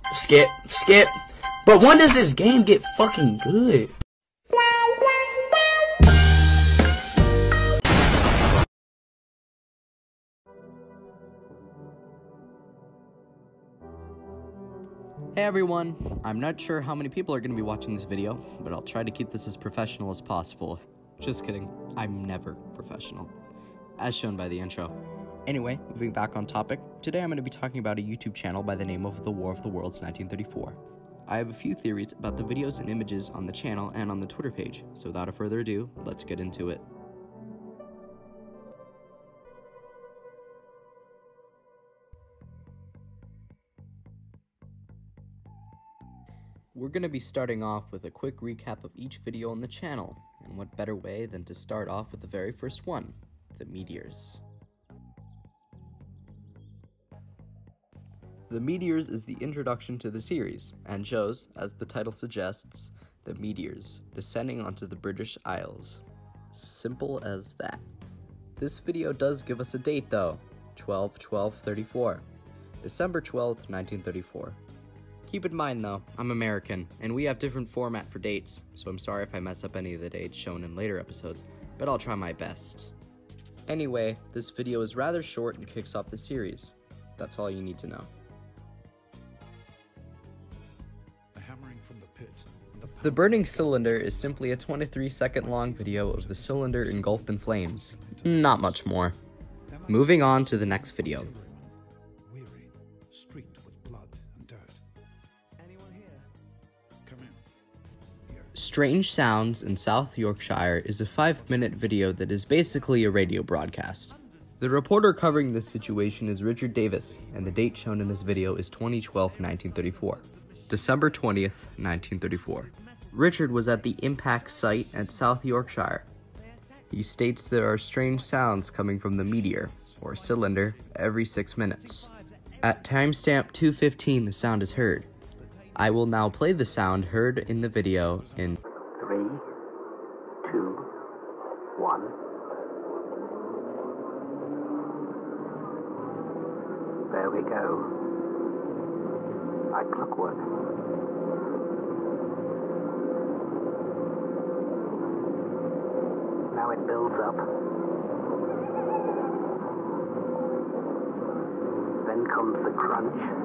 Skip. But when does this game get fucking good? Hey everyone, I'm not sure how many people are going to be watching this video, but I'll try to keep this as professional as possible. Just kidding, I'm never professional, as shown by the intro. Anyway, moving back on topic, today I'm going to be talking about a YouTube channel by the name of The War of the Worlds 1934. I have a few theories about the videos and images on the channel and on the Twitter page, so without further ado, let's get into it. We're going to be starting off with a quick recap of each video on the channel, and what better way than to start off with the very first one, the meteors. The Meteors is the introduction to the series, and shows, as the title suggests, the meteors descending onto the British Isles. Simple as that. This video does give us a date though, 12/12/34, December 12th, 1934. Keep in mind though, I'm American, and we have different format for dates, so I'm sorry if I mess up any of the dates shown in later episodes, but I'll try my best. Anyway, this video is rather short and kicks off the series. That's all you need to know. The burning cylinder is simply a 23-second long video of the cylinder engulfed in flames. Not much more. Moving on to the next video. Strange Sounds in South Yorkshire is a 5-minute video that is basically a radio broadcast. The reporter covering this situation is Richard Davis, and the date shown in this video is 20/12/1934, December 20th, 1934. Richard was at the impact site at South Yorkshire. He states there are strange sounds coming from the meteor, or cylinder, every 6 minutes. At timestamp 2:15 the sound is heard. I will now play the sound heard in the video in 3, 2, 1. There we go. Like clockwork. Now it builds up. Then comes the crunch.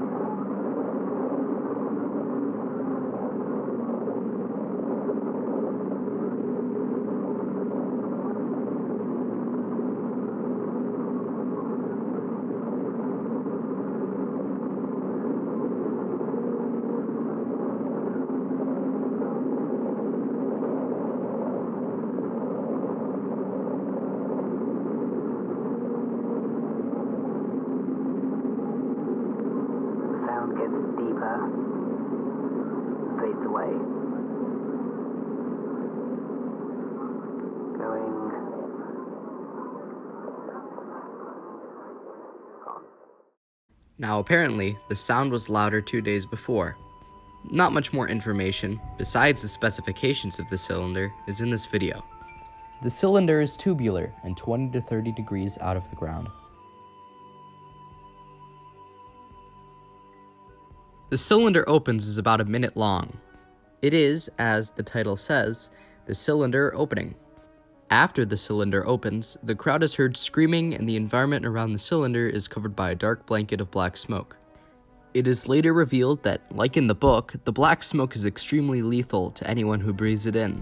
Fades away. Going on. Now apparently, the sound was louder 2 days before. Not much more information, besides the specifications of the cylinder, is in this video. The cylinder is tubular and 20 to 30 degrees out of the ground. The cylinder opens is about a minute long. It is, as the title says, the cylinder opening. After the cylinder opens, the crowd is heard screaming and the environment around the cylinder is covered by a dark blanket of black smoke. It is later revealed that, like in the book, the black smoke is extremely lethal to anyone who breathes it in.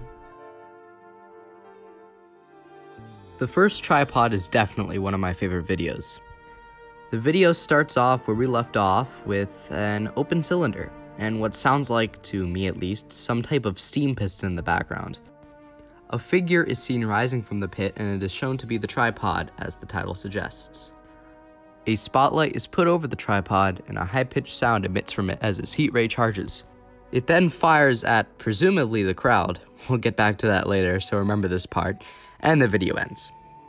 The first tripod is definitely one of my favorite videos. The video starts off where we left off with an open cylinder, and what sounds like, to me at least, some type of steam piston in the background. A figure is seen rising from the pit and it is shown to be the tripod, as the title suggests. A spotlight is put over the tripod and a high-pitched sound emits from it as its heat ray charges. It then fires at, presumably, the crowd. We'll get back to that later, so remember this part, and the video ends.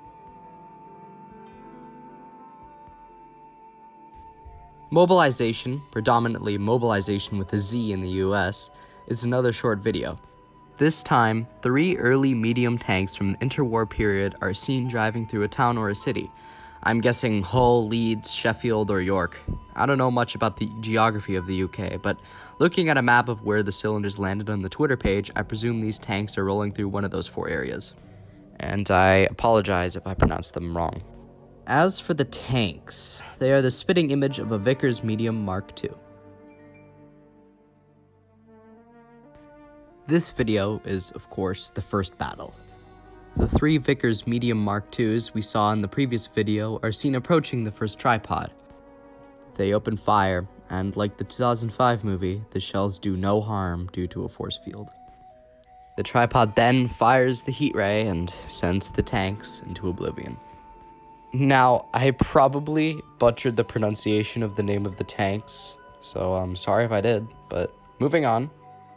Mobilization, predominantly mobilization with a Z in the US, is another short video. This time, 3 early medium tanks from the interwar period are seen driving through a town or a city. I'm guessing Hull, Leeds, Sheffield, or York. I don't know much about the geography of the UK, but looking at a map of where the cylinders landed on the Twitter page, I presume these tanks are rolling through one of those 4 areas. And I apologize if I pronounced them wrong. As for the tanks, they are the spitting image of a Vickers Medium Mark II. This video is, of course, the first battle. The 3 Vickers Medium Mark IIs we saw in the previous video are seen approaching the first tripod. They open fire, and like the 2005 movie, the shells do no harm due to a force field. The tripod then fires the heat ray and sends the tanks into oblivion. Now, I probably butchered the pronunciation of the name of the tanks, so I'm sorry if I did, but moving on.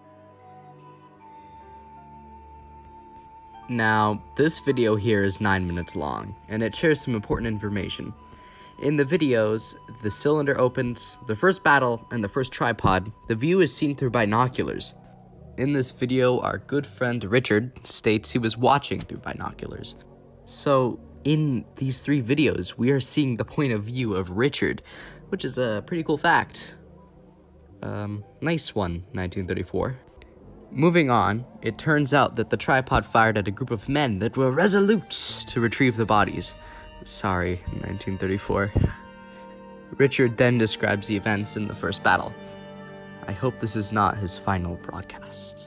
Now, this video here is 9 minutes long, and it shares some important information. In the videos, the cylinder opens, the first battle, and the first tripod, the view is seen through binoculars. In this video, our good friend Richard states he was watching through binoculars. So, in these 3 videos, we are seeing the point of view of Richard, which is a pretty cool fact. Nice one, 1934. Moving on, it turns out that the tripod fired at a group of men that were resolute to retrieve the bodies. Sorry, 1934. Richard then describes the events in the first battle. I hope this is not his final broadcast.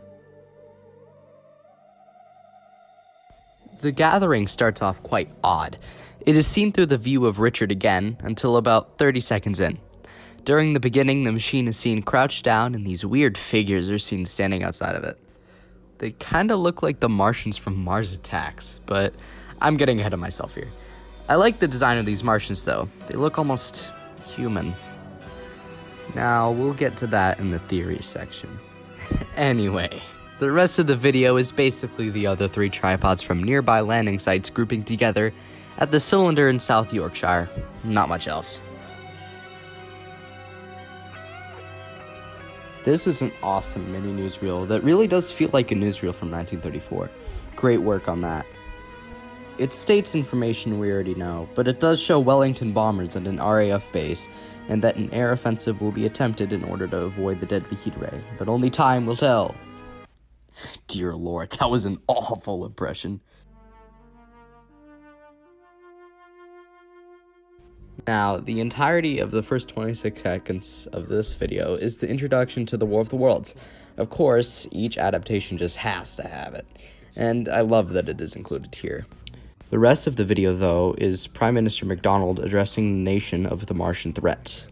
The gathering starts off quite odd. It is seen through the view of Richard again until about 30 seconds in. During the beginning, the machine is seen crouched down and these weird figures are seen standing outside of it. They kinda look like the Martians from Mars Attacks, but I'm getting ahead of myself here. I like the design of these Martians though. They look almost human. Now, we'll get to that in the theory section. Anyway, the rest of the video is basically the other 3 tripods from nearby landing sites grouping together at the cylinder in South Yorkshire. Not much else. This is an awesome mini newsreel that really does feel like a newsreel from 1934. Great work on that. It states information we already know, but it does show Wellington bombers at an RAF base, and that an air offensive will be attempted in order to avoid the deadly heat ray, but only time will tell. Dear Lord, that was an awful impression. Now, the entirety of the first 26 seconds of this video is the introduction to the War of the Worlds. Of course, each adaptation just has to have it, and I love that it is included here. The rest of the video, though, is Prime Minister MacDonald addressing the nation of the Martian threat.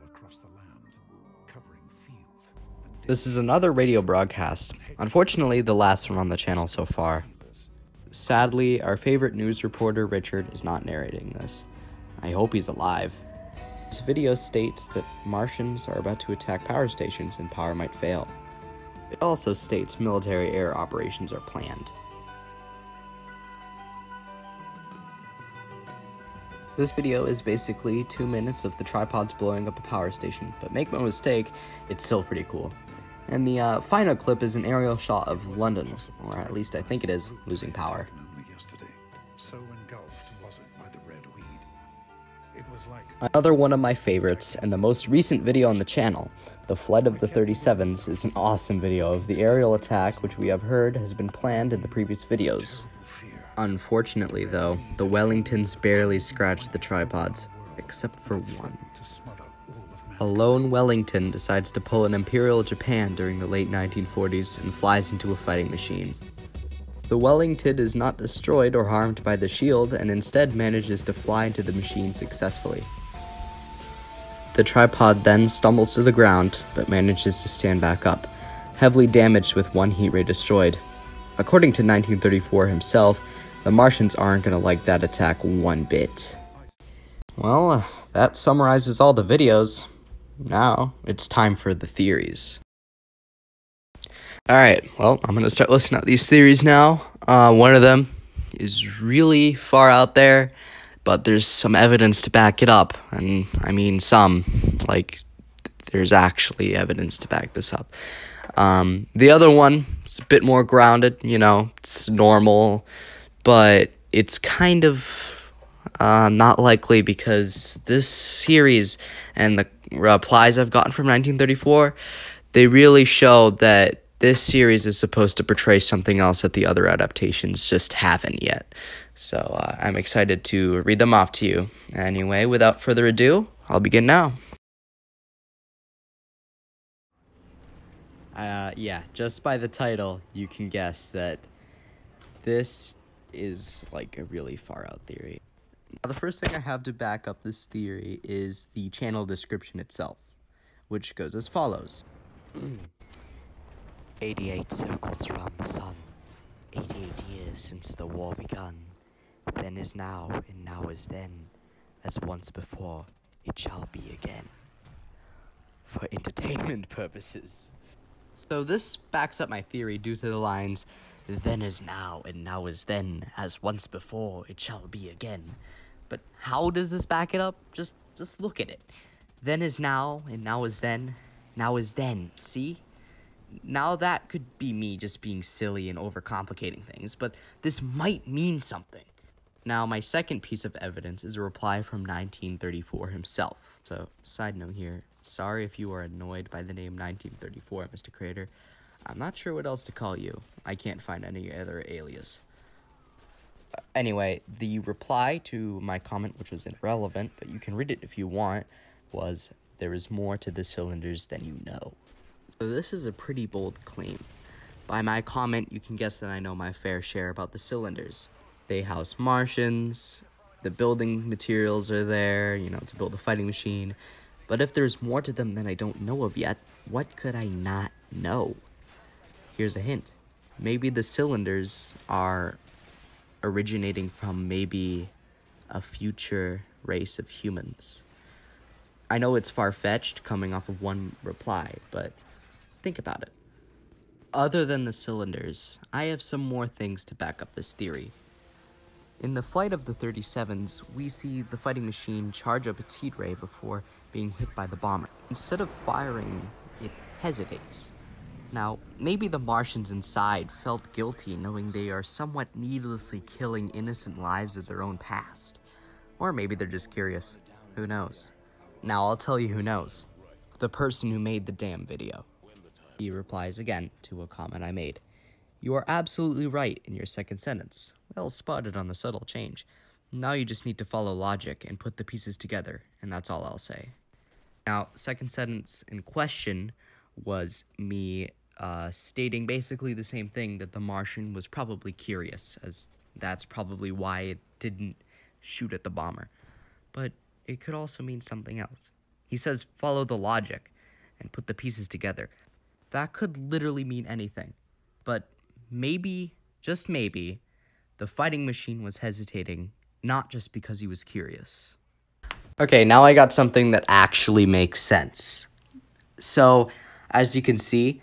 This is another radio broadcast, unfortunately the last one on the channel so far. Sadly, our favorite news reporter Richard is not narrating this. I hope he's alive. This video states that Martians are about to attack power stations and power might fail. It also states military air operations are planned. This video is basically 2 minutes of the tripods blowing up a power station, but make no mistake, it's still pretty cool. And the final clip is an aerial shot of London, or at least I think it is, losing power. Another one of my favorites, and the most recent video on the channel, the Flight of the 37s, is an awesome video of the aerial attack which we have heard has been planned in the previous videos. Unfortunately though, the Wellingtons barely scratched the tripods, except for one. A lone Wellington decides to pull an Imperial Japan during the late 1940s and flies into a fighting machine. The Wellington is not destroyed or harmed by the shield and instead manages to fly into the machine successfully. The tripod then stumbles to the ground, but manages to stand back up, heavily damaged with 1 heat ray destroyed. According to 1934 himself, the Martians aren't gonna like that attack one bit. Well, that summarizes all the videos. Now, it's time for the theories. Alright, well, I'm gonna start listing out these theories now. One of them is really far out there, but there's some evidence to back it up. And I mean some, like, there's actually evidence to back this up. The other one is a bit more grounded, you know, it's normal, but it's kind of Not likely, because this series and the replies I've gotten from 1934, they really show that this series is supposed to portray something else that the other adaptations just haven't yet. So I'm excited to read them off to you. Anyway, without further ado, I'll begin now. Yeah, just by the title, you can guess that this is like a really far out theory. Now, the first thing I have to back up this theory is the channel description itself, which goes as follows. 88 circles around the sun, 88 years since the war begun. Then is now, and now is then, as once before, it shall be again. For entertainment purposes. So this backs up my theory due to the lines, then is now, and now is then, as once before, it shall be again. But how does this back it up? Just look at it. Then is now, and now is then, now is then, see? Now that could be me just being silly and overcomplicating things, but this might mean something. Now, my second piece of evidence is a reply from 1934 himself. So, side note here, sorry if you are annoyed by the name 1934, Mr. Creator. I'm not sure what else to call you. I can't find any other alias. Anyway, the reply to my comment, which was irrelevant, but you can read it if you want, was, there is more to the cylinders than you know. So this is a pretty bold claim. By my comment, you can guess that I know my fair share about the cylinders. They house Martians, the building materials are there, to build a fighting machine. But if there's more to them than I don't know of yet, what could I not know? Here's a hint. Maybe the cylinders are originating from maybe a future race of humans. I know it's far-fetched coming off of one reply, but think about it. Other than the cylinders, I have some more things to back up this theory. In the flight of the 37s, we see the fighting machine charge up its heat ray before being hit by the bomber. Instead of firing, it hesitates. Now, maybe the Martians inside felt guilty knowing they are somewhat needlessly killing innocent lives of their own past. Or maybe they're just curious. Who knows? Now, I'll tell you who knows. The person who made the damn video. He replies again to a comment I made. You are absolutely right in your second sentence. Well spotted on the subtle change. Now you just need to follow logic and put the pieces together, and that's all I'll say. Now, second sentence in question was me stating basically the same thing, that the Martian was probably curious, as that's probably why it didn't shoot at the bomber. But it could also mean something else. He says follow the logic and put the pieces together. That could literally mean anything. But maybe, just maybe, the fighting machine was hesitating, not just because he was curious. Okay, now I got something that actually makes sense. So, as you can see,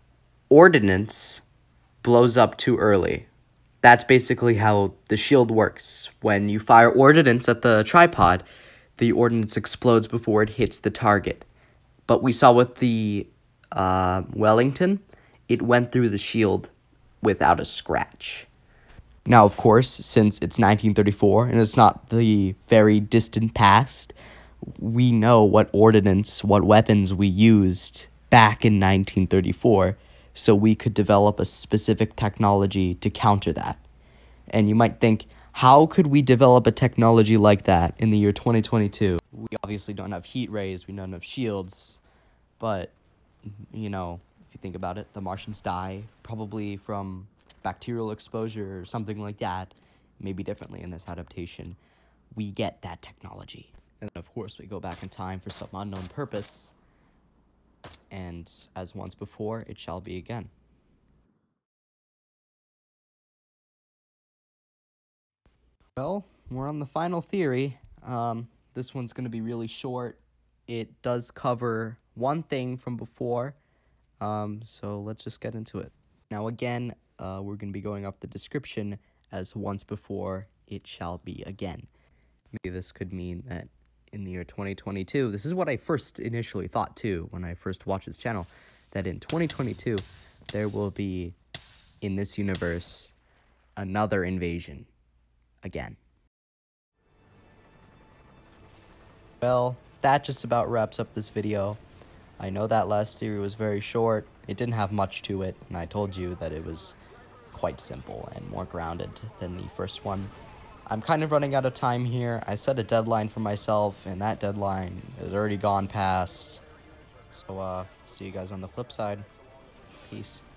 ordnance blows up too early. That's basically how the shield works. When you fire ordnance at the tripod, the ordnance explodes before it hits the target. But we saw with the Wellington, it went through the shield without a scratch. Now, of course, since it's 1934 and it's not the very distant past, we know what ordnance, what weapons we used back in 1934, so we could develop a specific technology to counter that. And you might think, how could we develop a technology like that in the year 2022? We obviously don't have heat rays, we don't have shields, but, if you think about it, the Martians die probably from bacterial exposure or something like that, maybe differently in this adaptation. We get that technology. And then, of course, we go back in time for some unknown purpose, and as once before, it shall be again. Well, we're on the final theory. This one's going to be really short. It does cover one thing from before, so let's just get into it. Now, again, we're going to be going off the description as once before, it shall be again. Maybe this could mean that in the year 2022, this is what I first initially thought too when I first watched this channel, that in 2022, there will be, in this universe, another invasion again. Well, that just about wraps up this video. I know that last theory was very short, it didn't have much to it, and I told you that it was quite simple and more grounded than the first one. I'm kind of running out of time here. I set a deadline for myself, and that deadline has already gone past. So, see you guys on the flip side. Peace.